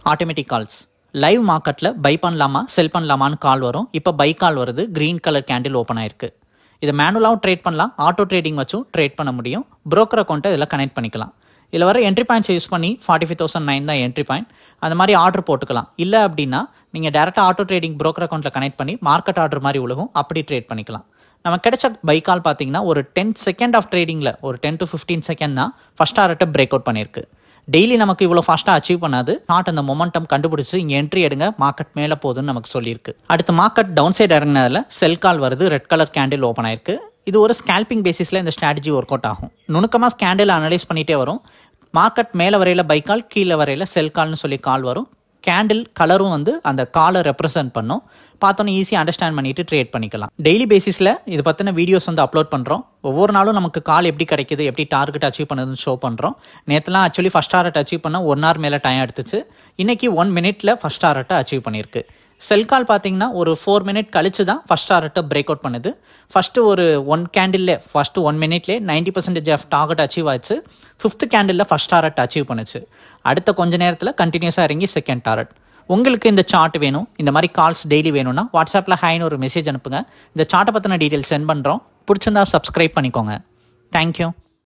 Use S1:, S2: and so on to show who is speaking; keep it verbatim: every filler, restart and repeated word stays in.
S1: Automatic calls live மார்க்கெட்டில் buy பண்ணலாமா sell பண்ணலாமான்னு கால் வரும். இப்போ பை கால் வருது. க்ரீன் கலர் கேண்டில் ஓப்பன் ஆயிருக்கு. இதை மேனுவலாகவும் ட்ரேட் பண்ணலாம், ஆட்டோ ட்ரேடிங் வச்சும் ட்ரேட் பண்ண முடியும். ப்ரோக்கர் அக்கௌண்ட்டை இதில் கனெக்ட் பண்ணிக்கலாம். இதில் வர என்ட்ரி பாயிண்ட்ஸ் யூஸ் பண்ணி ஃபார்ட்டி ஃபைவ் தௌசண்ட் நைன் தான் என்ட்ரி பாயிண்ட். அந்த மாதிரி ஆர்டர் போட்டுக்கலாம். இல்லை அப்படின்னா நீங்கள் டேரெக்டாக ஆட்டோ ட்ரேடிங் ப்ரோக்கர் அக்கௌண்ட்டில் கனெக்ட் பண்ணி மார்க்கெட் ஆர்டர் மாதிரி உலகம் அப்படி ட்ரேட் பண்ணிக்கலாம். நம்ம கிடைச்ச பை கால் பார்த்தீங்கன்னா ஒரு டென் செகண்ட் ஆஃப் ட்ரேடிங்கில் ஒரு டென் டு ஃபிஃப்டீன் செகண்ட் தான் ஃபஸ்ட் டாரட்டை பிரேக் அவுட் பண்ணியிருக்கு. டெய்லி நமக்கு இவ்வளோ ஃபாஸ்ட்டாக அச்சீவ் பண்ணாது. நாட் அந்த மொமெண்டம் கண்டுபிடிச்சி இங்கே என்ட்ரி எடுங்க, மார்க்கெட் மேலே போகுதுன்னு நமக்கு சொல்லியிருக்கு. அடுத்து மார்க்கெட் டவுன் சைடு இறங்கினதில் செல் கால் வருது. ரெட் கலர் கேண்டில் ஓப்பன் ஆயிருக்கு. இது ஒரு ஸ்கேல்பிங் பேசிஸில் இந்த ஸ்ட்ராட்டஜி ஒர்க் அவுட் ஆகும். நுணுக்கமாக ஸ்கேண்டில் அனலைஸ் பண்ணிகிட்டே வரும். மார்க்கெட் மேலே வரையில் பை கால், கீழே வரையில் செல் கால்னு சொல்லி கால் வரும். கேண்டில் கலரும் வந்து அந்த காலை ரெப்ரசென்ட் பண்ணும். பார்த்தோன்னே ஈஸியாக அண்டர்ஸ்டாண்ட் பண்ணிட்டு ட்ரேட் பண்ணிக்கலாம். டெய்லி பேசிஸில் இது பற்றின வீடியோஸ் வந்து அப்லோட் பண்ணுறோம். ஒவ்வொரு நாளும் நமக்கு கால் எப்படி கிடைக்குது, எப்படி டார்கெட் அச்சீவ் பண்ணுறதுன்னு ஷோ பண்ணுறோம். நேற்றுலாம் ஆக்சுவலி ஃபஸ்ட் டாரட் அச்சீவ் பண்ண ஒன் ஹவர் மேலே டைம் எடுத்துச்சு. இன்றைக்கி ஒன் மினிட்ல ஃபஸ்ட் டாரட்டை அச்சீவ் பண்ணியிருக்கு. செல் கால் பார்த்தீங்கன்னா ஒரு ஃபோர் மினிட் கழிச்சு தான் ஃபஸ்ட் டாரட்டை பிரேக் அவுட் பண்ணுது. ஃபஸ்ட்டு ஒரு ஒன் கேண்டில்லே ஃபஸ்ட்டு ஒன் மினிட்லேயே ninety percentage of target achieve ஆச்சு. Fifth candle first target achieve பண்ணுச்சு. அடுத்த கொஞ்ச நேரத்தில் கண்டினியூஸாக இறங்கி செகண்ட் டாரட். உங்களுக்கு இந்த சார்ட் வேணும், இந்த மாதிரி கால்ஸ் டெய்லி வேணும்னா வாட்ஸ்அப்பில் ஹைன்னு ஒரு மெசேஜ் அனுப்புங்க. இந்த சார்ட்டை பற்றின டீட்டெயில்ஸ் சென்ட் பண்ணுறோம். பிடிச்சிருந்தா சப்ஸ்கிரைப் பண்ணிக்கோங்க. தேங்க்யூ.